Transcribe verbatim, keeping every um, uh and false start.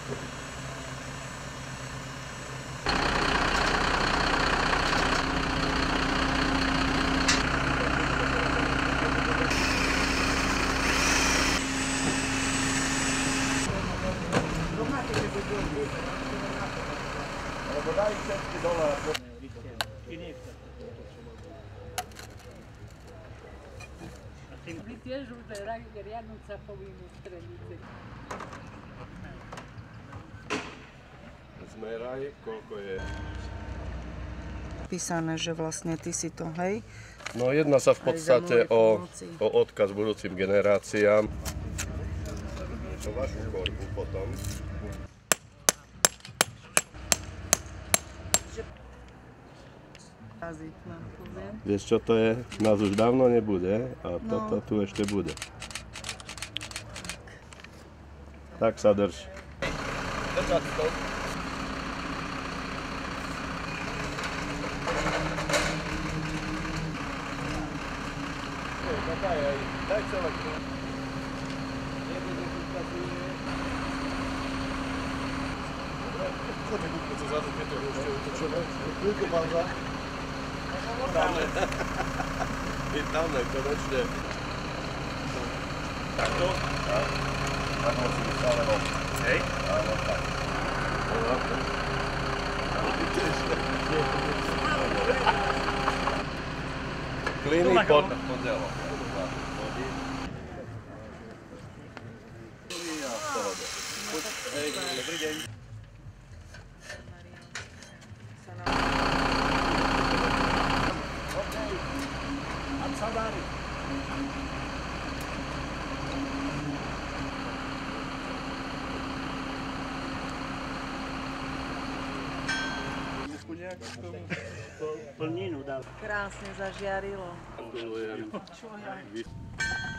Alebo daj všetky dole. My tiež už riadnu capovinu strelice. Zmeraj, koľko je. Písané, že vlastne ty si to, hej? No jedná sa v podstate o, o odkaz budúcim generáciám. To vašu korbu potom. Vieš čo to je? Nás už dávno nebude a toto no. Tu ešte bude. Tak sa drž. Držať to. Daj, aj, daj celé. Nebude tu ukazuje. Chodí buď co zadu, keď to ešte utočené. Kľúko banza. Vítame. Vítame, konečne. Takto? Tak. Tak musíme stále ho. Hej? Áno, tak. Klíny pod podelom. Hej, dobrý deň. Plninu dal. Krásne zažiarilo. Gratulujem.